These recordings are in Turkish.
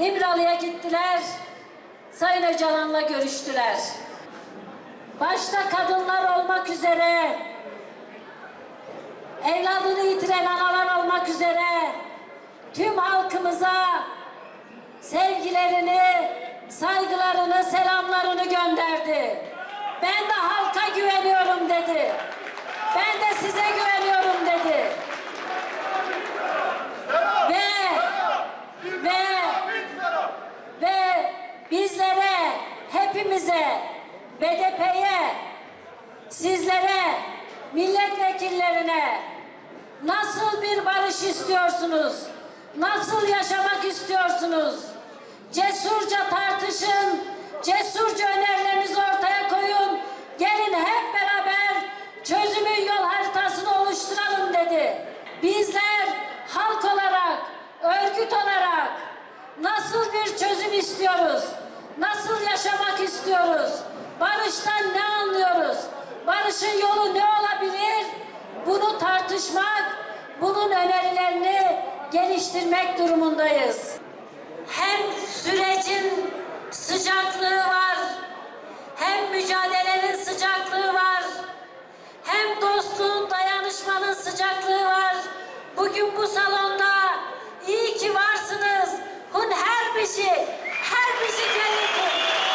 İmralı'ya gittiler, Sayın Öcalan'la görüştüler. Başta kadınlar olmak üzere, evladını yitiren analar olmak üzere tüm halkımıza sevgilerini, saygılarını, selamlarını gönderdi. Ben de halka güveniyorum dedi. Ben de size güveniyorum dedi. Ve bizlere, hepimize, BDP'ye, sizlere, milletvekillerine nasıl bir barış istiyorsunuz? Nasıl yaşamak istiyorsunuz? Cesurca tartışın, cesurca önerilerinizi ortaya koyun. Gelin hep beraber çözümün yol haritasını oluşturalım dedi. Bizler halk olarak, örgüt olarak nasıl bir çözüm istiyoruz? Nasıl yaşamak istiyoruz? Barıştan ne anlıyoruz? Barışın yolu ne olabilir? Bunu tartışmak, bunun önerilerini geliştirmek durumundayız. Hem sürecin sıcaklığı var, hem mücadelenin sıcaklığı var, hem dostluğun, dayanışmanın sıcaklığı var. Bugün bu salonda iyi ki varsınız. Hun her bir şey gelin.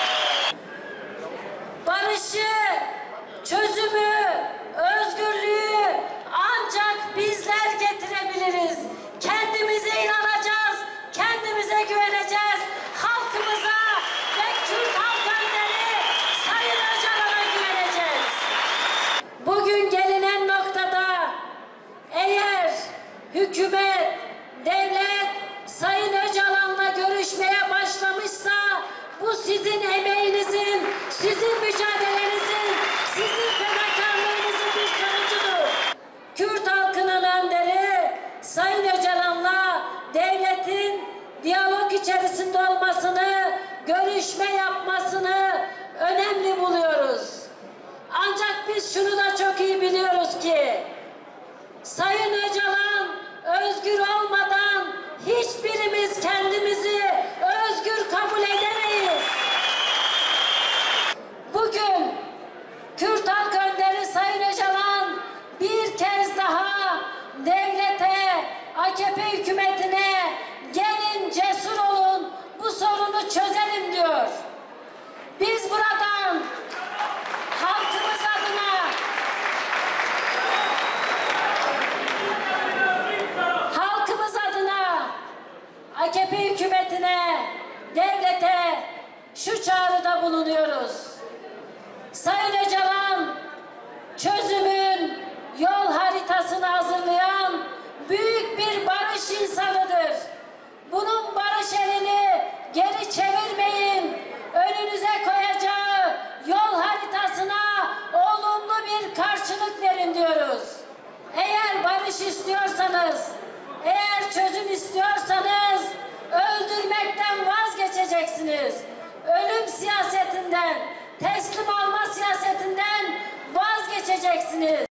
Barışı, çözümü, özgürlüğü ancak bizler getirebiliriz. Kendimize inanacağız, kendimize güveneceğiz. Halkımıza ve Kürt halk önderi Sayın Öcalan'a güveneceğiz. Bugün gelinen noktada eğer hükümet, devlet Sayın Öcalan'la görüşmeye başlamışsa bu sizin emeğinizin, sizin mücadelenizin, sizin fedakarlığınızın bir sonucudur. Kürt halkının önderi Sayın Öcalan'la devletin diyalog içerisinde olmasını, görüşme yapmasını önemli buluyoruz. Ancak biz şunu da çok iyi biliyoruz ki Sayın Öcalan özgür olmadan hiçbirimiz kendimizi özgür kabul edemeyiz. Bugün Kürt halk önderi Sayın Öcalan bir kez daha devlete, AKP hükümetine gelin cesur olun, bu sorunu çözelim diyor. Biz buradan halkımız adına AKP hükümetine, devlete şu çağrıda bulunuyoruz. Sayın Öcalan, çözümün yol haritasını hazırlayan büyük bir barış insanıdır. Bunun barış elini geri çevirmeyin. Önünüze koyacağı yol haritasına olumlu bir karşılık verin diyoruz. Eğer barış istiyorsanız, eğer çözüm istiyorsanız öldürmekten vazgeçeceksiniz. Ölüm siyasetinden, teslim alma siyasetinden vazgeçeceksiniz.